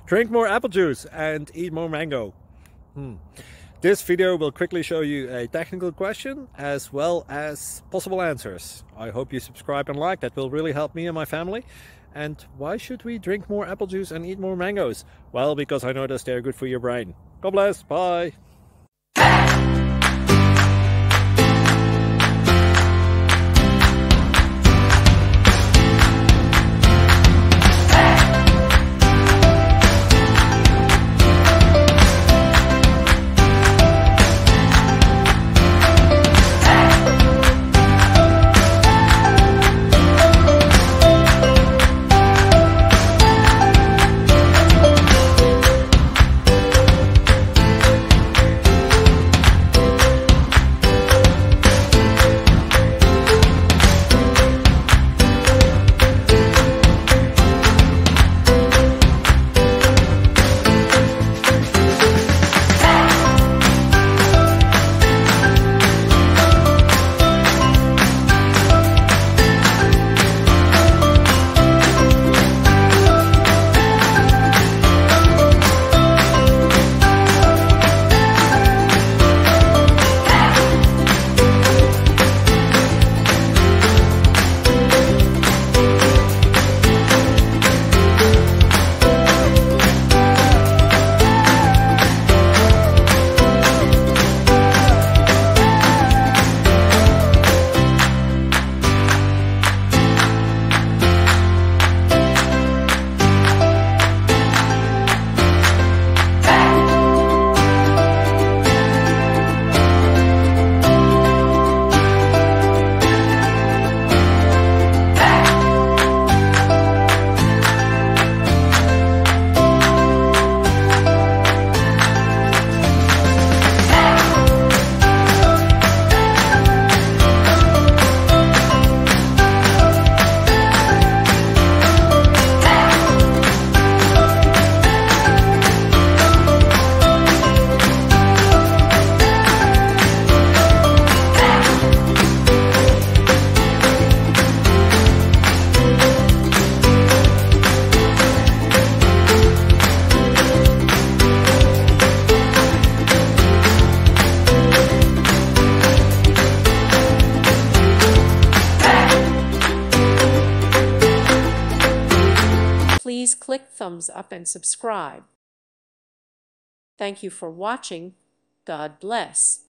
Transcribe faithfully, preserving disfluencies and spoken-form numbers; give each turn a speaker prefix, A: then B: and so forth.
A: Drink more apple juice and eat more mango. Hmm. This video will quickly show you a technical question as well as possible answers. I hope you subscribe and like, that will really help me and my family. And why should we drink more apple juice and eat more mangoes? Well, because I noticed they're good for your brain. God bless, bye!
B: Please click thumbs up and subscribe. Thank you for watching. God bless.